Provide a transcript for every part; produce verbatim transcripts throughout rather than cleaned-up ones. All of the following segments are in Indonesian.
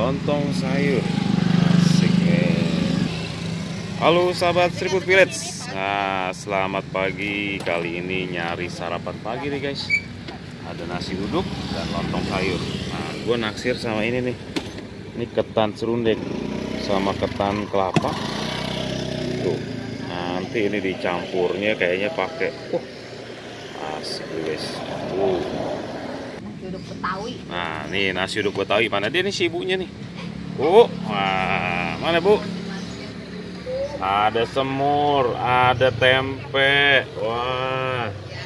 lontong sayur. Asik nih. Halo sahabat Seriput Village. Nah, selamat pagi. Kali ini nyari sarapan pagi nih guys. Ada nasi uduk dan lontong sayur. Nah, gue naksir sama ini nih. Ini ketan serundeng sama ketan kelapa. Tuh, nanti ini dicampurnya kayaknya pakai. Uh, asik nih guys. Uh. Uduk Betawi. Nah, nih nasi uduk Betawi. Mana dia nih si ibunya nih? Bu, wah, mana bu? Ada semur, ada tempe. Wah,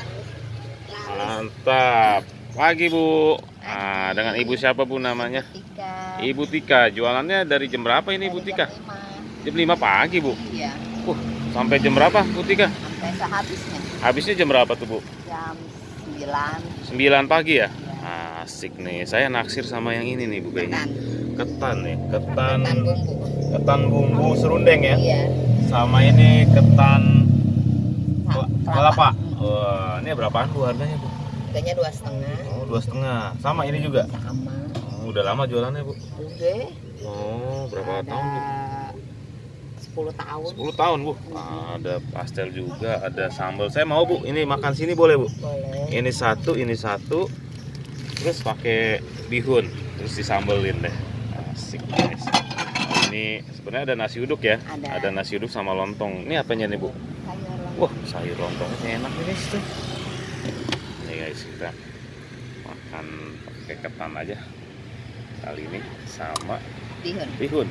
mantap. Pagi bu. Nah, dengan ibu siapa bu namanya? Tika. Ibu Tika. Jualannya dari jam berapa ini Ibu Tika? Jam lima pagi bu. Iya. Uh, sampai jam berapa Bu Tika? Sampai sehabisnya. Habisnya jam berapa tuh bu? Jam sembilan. sembilan pagi ya? Asik nih. Saya naksir sama yang ini nih bu kayaknya. Ketan. Ketan nih, ketan Ketan bumbu. ketan bumbu serundeng ya. Iya. Sama ini ketan Nah, kelapa. Wah, ini berapaan bu harganya bu? Harganya dua setengah. Oh, dua setengah. Sama ini juga. Sama. Oh, udah lama jualannya bu? Udah. Oh, berapa Ada tahun bu? sepuluh tahun. sepuluh tahun bu. Ada pastel juga, ada sambal. Saya mau bu, ini makan sini boleh bu? Boleh. Ini satu, ini satu. Terus pakai bihun, terus disambelin deh. Asik guys. Ini sebenarnya ada nasi uduk ya. Ada. Ada nasi uduk sama lontong. Ini apanya nih bu? Sayur lontong. Wah, sayur lontongnya enak nih guys tuh. Nih guys, kita makan pakai ketan aja kali ini sama Bihun. bihun.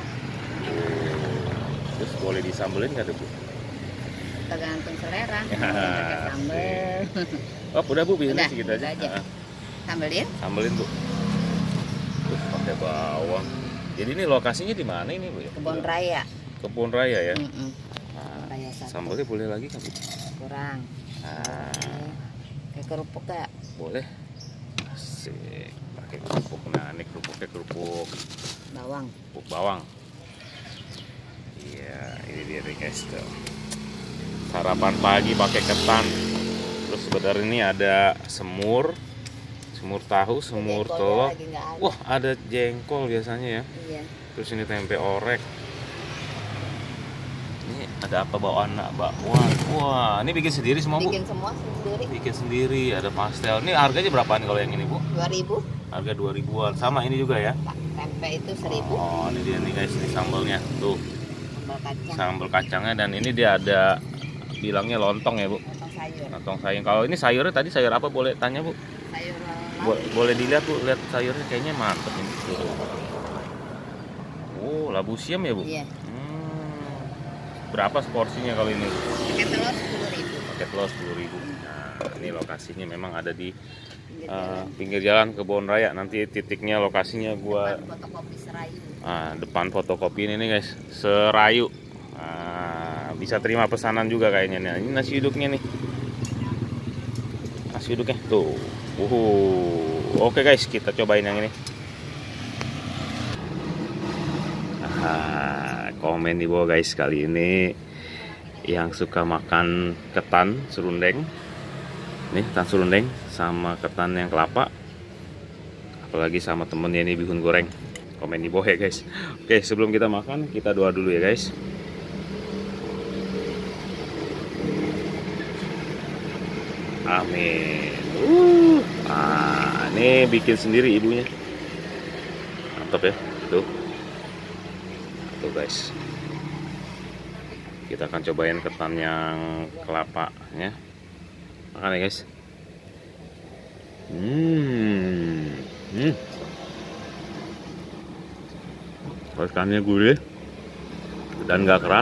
Terus boleh disambelin nggak tuh bu? Tergantung selera. Ya, Pakai sambel. Oh udah bu, bihunnya Udah, segitu aja. udah aja. Nah, Sambelin. sambelin bu. Terus pakai bawang. Jadi ini lokasinya di mana ini bu? Kebun Raya. Kebun Raya ya. Mm-mm. Nah, Raya satu. sambelnya boleh lagi kan bu? Kurang. Nah, Kayak kerupuk gak? boleh. Asik. Pakai kerupuk. Nah ini kerupuknya kerupuk Bawang. kerupuk bawang. Iya, ini dia nih guys tuh. Sarapan pagi pakai ketan. Terus sebenarnya ini ada semur, semur tahu, semur Jengkolnya telur. lagi nggak ada. Wah, ada jengkol biasanya ya. Iya. Terus ini tempe orek. Ini ada apa bawaan nak bakwan? Wah, ini bikin sendiri semua bu? Bikin semua sendiri. Bikin sendiri. Ada pastel. Ini harganya berapaan kalau yang ini bu? dua ribu. Harga dua ribuan. Sama ini juga ya? Tempe itu seribu. Oh, ini dia nih guys, ini sambalnya. Tuh. Sambal kacang. Sambal kacangnya, dan ini dia ada bilangnya lontong ya bu, Lontong sayur. lontong sayur. Kalau ini sayurnya tadi sayur apa boleh tanya bu? Sayur Bo labu. boleh dilihat bu, lihat sayurnya kayaknya mantep ini. Tuh. Oh, labu siam ya bu? Iya. Hmm. Berapa seporsinya kalau ini? Pakai telur sepuluh ribu. Pakai telur sepuluh ribu. Nah, ini lokasinya memang ada di Pinggir uh, jalan. pinggir jalan Kebun Raya. Nanti titiknya lokasinya gua Depan fotokopi Serayu. ah, depan fotokopi ini nih guys, Serayu. Nah, bisa terima pesanan juga kayaknya nih. Ini nasi uduknya nih. Nasi uduknya tuh. Uhuh. Oke guys, kita cobain yang ini. Ah, komen di bawah guys, kali ini yang suka makan ketan serundeng. Nih, ketan serundeng sama ketan yang kelapa. Apalagi sama temennya ini bihun goreng. Komen di bawah ya guys. Oke, sebelum kita makan, kita doa dulu ya guys. Amin. Uh, ah, ini bikin sendiri ibunya. Mantap ya, tuh. Tuh guys. Kita akan cobain ketan yang kelapa ya. Makan ya guys. Hmm. Hmm. Ketannya gurih dan gak keras.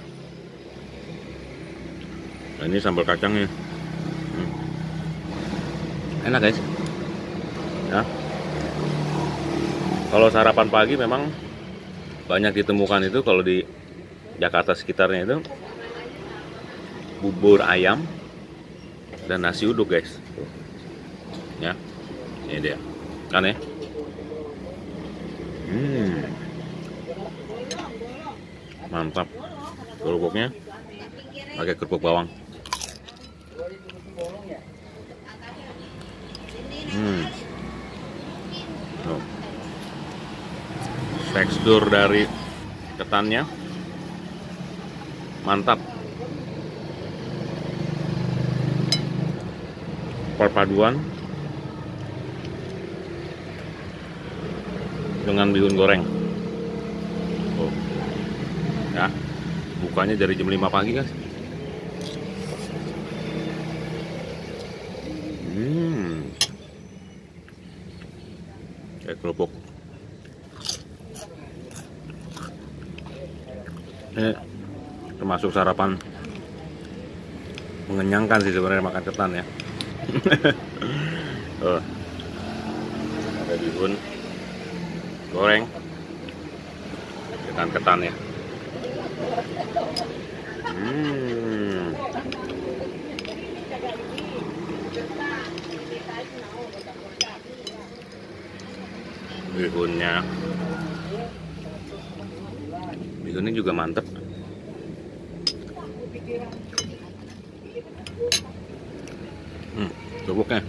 Nah, ini sambal kacangnya. Hmm. Enak guys ya. Kalau sarapan pagi memang banyak ditemukan itu kalau di Jakarta sekitarnya itu bubur ayam dan nasi uduk guys. Tuh. Ya, ini dia kan ya. Hmm, mantap. Kerupuknya pakai kerupuk bawang. Hmm. Oh. Tekstur dari ketannya mantap. Perpaduan dengan bihun goreng. Oh. Ya, bukanya dari jam lima pagi, guys. Hmm. Kayak kerupuk. Ini termasuk sarapan mengenyangkan sih sebenarnya makan ketan ya. Oh, ada bihun goreng ketan-ketan ya. Hmm. Bihunnya bihunnya juga mantep. Hmm, kerupuknya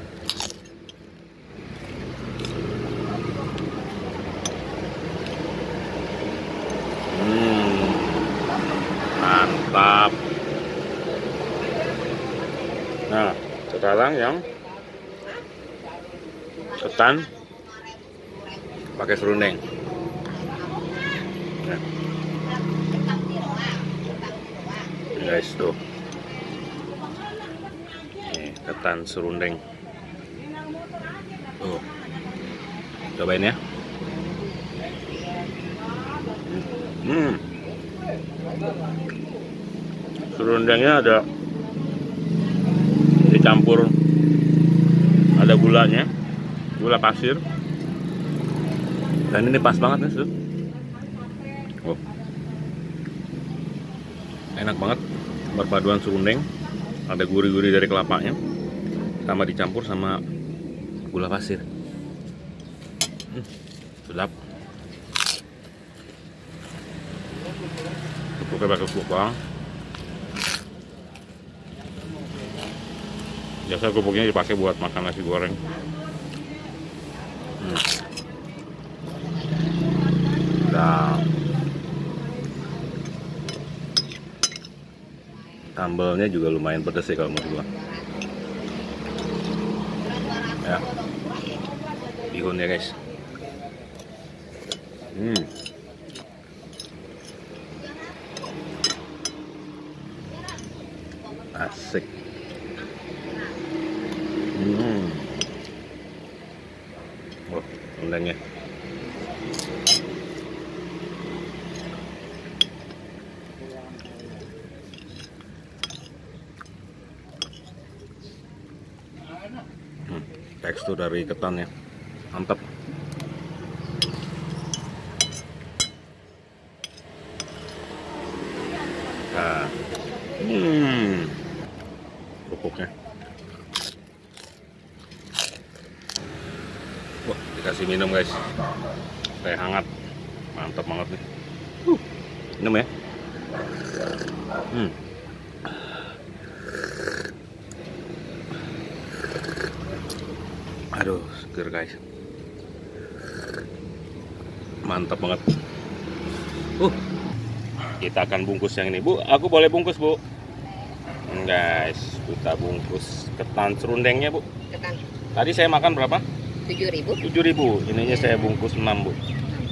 hmm, mantap. Nah, sekarang yang ketan pakai serundeng. Nah. Guys, tuh. Nih, ketan serundeng. Tuh. Cobain ya. Hmm. Serundengnya ada dicampur, ada gulanya, gula pasir. Dan ini pas banget nih, oh. Enak banget perpaduan serundeng, ada gurih-gurih dari kelapanya, sama dicampur sama gula pasir. Hmm, sedap. Kerupuknya pakai kerupuk bawang. Biasa kerupuknya dipakai buat makan nasi goreng. Hmm. Nah, sambalnya juga lumayan pedas sih kalau menurut gua. Ya, bihun ya guys. Hmm. Asik. Hmm. Wah, rendangnya. Hmm, tekstur dari ketannya mantap. Nah, hmm, kerupuknya. Wah, dikasih minum guys, teh hangat, mantap banget nih. Uh, minum ya. Hmm. Aduh, seger guys. Mantap banget. Uh, kita akan bungkus yang ini, Bu. Aku boleh bungkus, Bu? Guys, kita bungkus ketan serundengnya, Bu. Ketan. Tadi saya makan berapa? tujuh ribu. tujuh ribu. Ininya saya bungkus enam, Bu.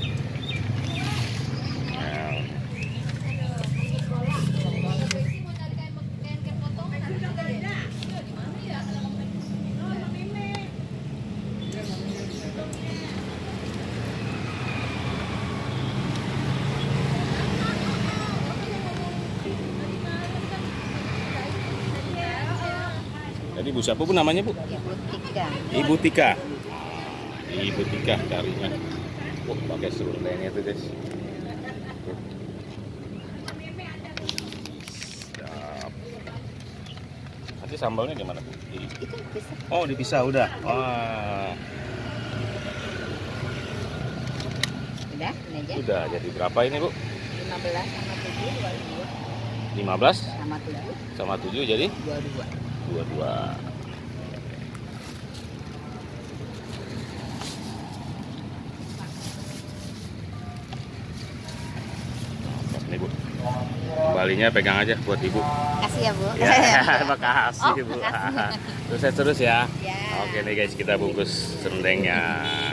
Jadi Bu siapa Bu namanya Bu? Ibu Tika. Ibu Tika. Ibu Tika carinya. Wah, pakai serundengnya tuh guys. Siap. Nanti sambalnya gimana Bu? Di... Itu bisa. Oh dipisah udah. Wah. Udah, ini aja. Sudah. Jadi berapa ini Bu? lima belas sama tujuh, dua puluh dua. lima belas Sama tujuh. sama tujuh jadi dua puluh dua. dua puluh dua. Kembalinya pegang aja buat ibu. Kasih ya, Bu. Ya, makasih Oh, bu. makasih. Sukses terus ya. Ya. Oke nih guys, kita bungkus serundengnya.